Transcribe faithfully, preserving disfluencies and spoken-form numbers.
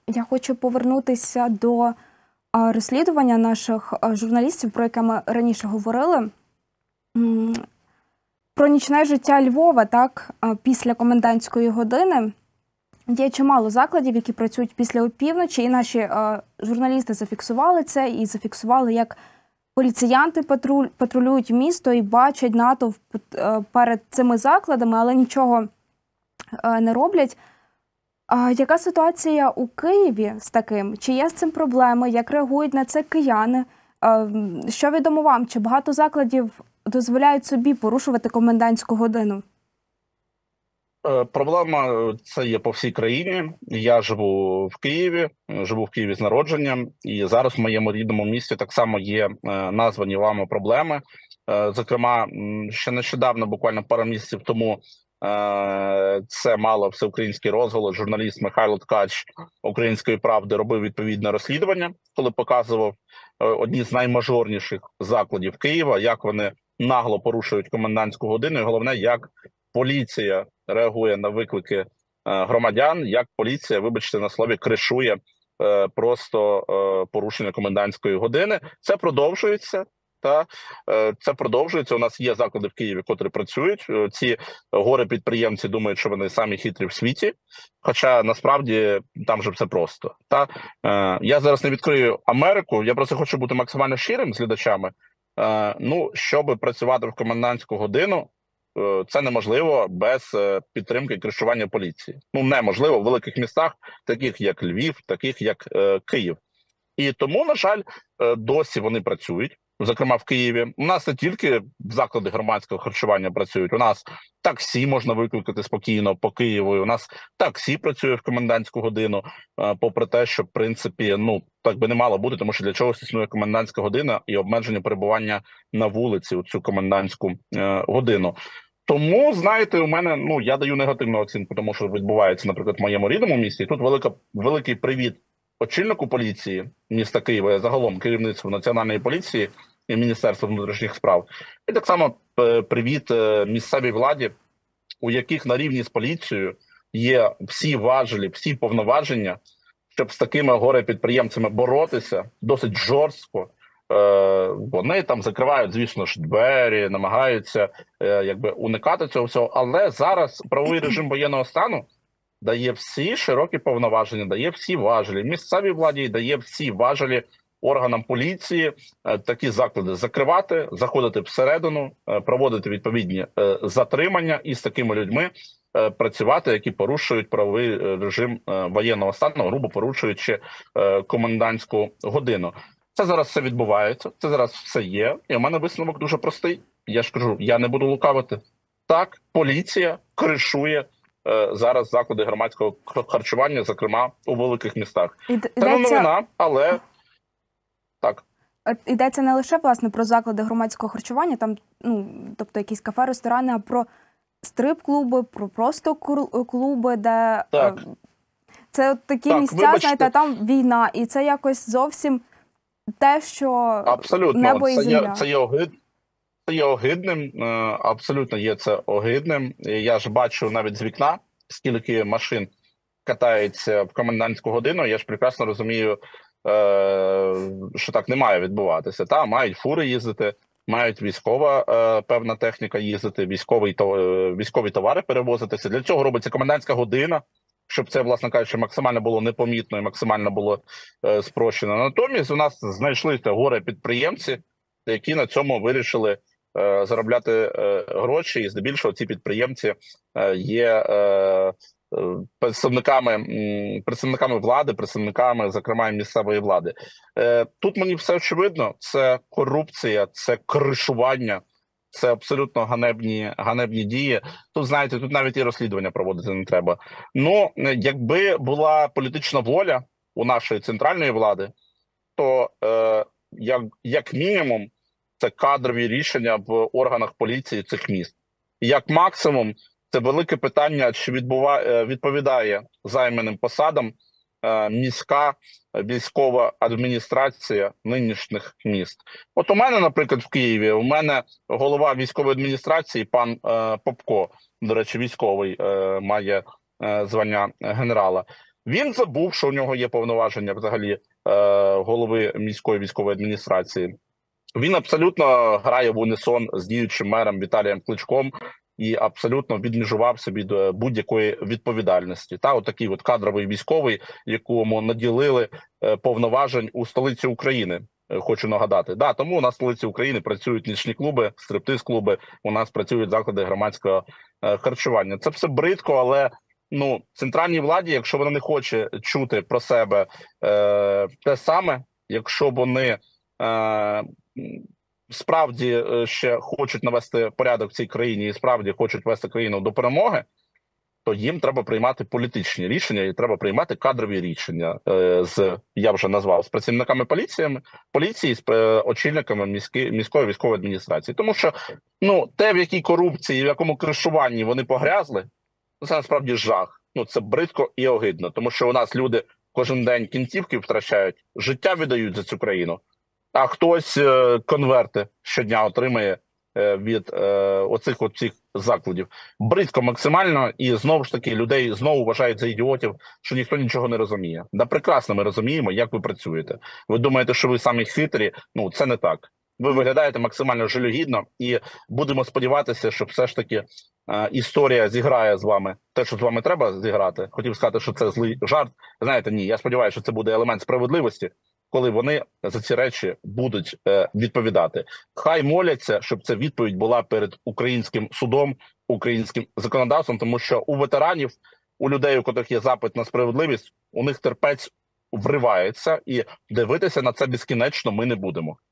я хочу повернутися до розслідування наших журналістів, про яке ми раніше говорили. Про нічне життя Львова, так, після комендантської години. Є чимало закладів, які працюють після опівночі, і наші е, журналісти зафіксували це, і зафіксували, як поліціянти патруль, патрулюють місто і бачать натовп е, перед цими закладами, але нічого е, не роблять. А яка ситуація у Києві з таким? Чи є з цим проблеми? Як реагують на це кияни? Е, що відомо вам? Чи багато закладів дозволяють собі порушувати комендантську годину? Проблема це є по всій країні. Я живу в Києві, живу в Києві з народженням, і зараз в моєму рідному місті так само є названі вами проблеми. Зокрема, ще нещодавно, буквально пару місяців тому, це мало всеукраїнський розголос. Журналіст Михайло Ткач «Української правди» робив відповідне розслідування, коли показував одні з наймажорніших закладів Києва, як вони нагло порушують комендантську годину, і головне, як поліція реагує на виклики громадян, як поліція, вибачте на слові, кришує просто порушення комендантської години. Це продовжується. Та це продовжується. У нас є заклади в Києві, котрі працюють. Ці горе-підприємці думають, що вони самі хитрі в світі. Хоча насправді там же все просто. Та я зараз не відкрию Америку. Я просто хочу бути максимально щирим з глядачами. Ну, щоб працювати в комендантську годину, це неможливо без підтримки і кришування поліції. Ну, неможливо в великих містах, таких як Львів, таких як е, Київ. І тому, на жаль, досі вони працюють. Зокрема, в Києві. У нас не тільки заклади громадського харчування працюють. У нас таксі можна викликати спокійно по Києву. У нас таксі працює в комендантську годину, попри те, що, в принципі, ну, так би не мало бути, тому що для чогось існує комендантська година і обмеження перебування на вулиці у цю комендантську е, годину. Тому, знаєте, у мене, ну, я даю негативну оцінку тому, що відбувається, наприклад, в моєму рідному місті. І тут велика, великий привіт очільнику поліції міста Києва, загалом керівництву Національної поліції і Міністерства внутрішніх справ. І так само привіт місцевій владі, у яких на рівні з поліцією є всі важелі, всі повноваження, щоб з такими горе-підприємцями боротися досить жорстко. Вони там закривають, звісно ж, двері, намагаються якби уникати цього всього. Але зараз правовий режим воєнного стану дає всі широкі повноваження, дає всі важелі місцевій владі, дає всі важелі органам поліції такі заклади закривати, заходити всередину, проводити відповідні затримання і з такими людьми працювати, які порушують правовий режим воєнного стану, грубо порушуючи комендантську годину. Це зараз все відбувається, це зараз все є. І у мене висновок дуже простий. Я ж кажу, я не буду лукавити. Так, поліція кришує зараз заклади громадського харчування, зокрема у великих містах. Йдеться... Це не новина, але так. Йдеться не лише, власне, про заклади громадського харчування, там, ну, тобто якісь кафе, ресторани, а про стрип-клуби, про просто клуби, де так. Це от такі так, місця, вибачте. знаєте, там війна, і це якось зовсім те, що абсолютно. Небо і це земля. Є, це є огид. Це є огидним, абсолютно є це огидним. Я ж бачу навіть з вікна, скільки машин катається в комендантську годину. Я ж прекрасно розумію, що так не має відбуватися. Та мають фури їздити, мають військова певна техніка їздити, військові, військові товари перевозитися. Для цього робиться комендантська година, щоб це, власне кажучи, максимально було непомітно і максимально було спрощено. Натомість у нас знайшлися горе-підприємці, які на цьому вирішили е, заробляти е, гроші, і здебільшого ці підприємці е, є е, представниками, м, представниками влади, представниками, зокрема, місцевої влади. Е, тут мені все очевидно, це корупція, це кришування, це абсолютно ганебні, ганебні дії. Тут, знаєте, тут навіть і розслідування проводити не треба. Ну, якби була політична воля у нашої центральної влади, то е, як, як мінімум, це кадрові рішення в органах поліції цих міст. Як максимум, це велике питання, чи відбуває, відповідає займаним посадам е, міська військова адміністрація нинішніх міст. От у мене, наприклад, в Києві, у мене голова військової адміністрації, пан е, Попко, до речі, військовий, е, має е, звання генерала. Він забув, що у нього є повноваження взагалі е, голови міської військової адміністрації. Він абсолютно грає в унісон з діючим мером Віталієм Кличком і абсолютно відмежувався від будь-якої відповідальності. Та отакий от кадровий військовий, якому наділили е, повноважень у столиці України. Хочу нагадати, да, тому у нас в столиці України працюють нічні клуби, стриптиз-клуби, у нас працюють заклади громадського е, харчування. Це все бридко, але ну центральній владі, якщо вона не хоче чути про себе е, те саме, якщо вони е, справді ще хочуть навести порядок в цій країні і справді хочуть вести країну до перемоги, то їм треба приймати політичні рішення і треба приймати кадрові рішення е, з, я вже назвав, з працівниками поліції, поліції, з е, очільниками міської, міської військової адміністрації. Тому що ну те, в якій корупції, в якому кришуванні вони погрязли, це насправді жах. Ну це бридко і огидно, тому що у нас люди кожен день кінцівки втрачають, життя віддають за цю країну, а хтось е, конверти щодня отримає е, від е, оцих от цих закладів. Бридко максимально, і знову ж таки людей знову вважають за ідіотів, що ніхто нічого не розуміє. Да прекрасно ми розуміємо, як ви працюєте. Ви думаєте, що ви самі хитрі? Ну це не так. Ви виглядаєте максимально жалюгідно, і будемо сподіватися, що все ж таки е, історія зіграє з вами те, що з вами треба зіграти. Хотів сказати, що це злий жарт. Знаєте, ні, я сподіваюся, що це буде елемент справедливості, коли вони за ці речі будуть е, відповідати. Хай моляться, щоб ця відповідь була перед українським судом, українським законодавством, тому що у ветеранів, у людей, у котрих є запит на справедливість, у них терпець вривається, і дивитися на це безкінечно ми не будемо.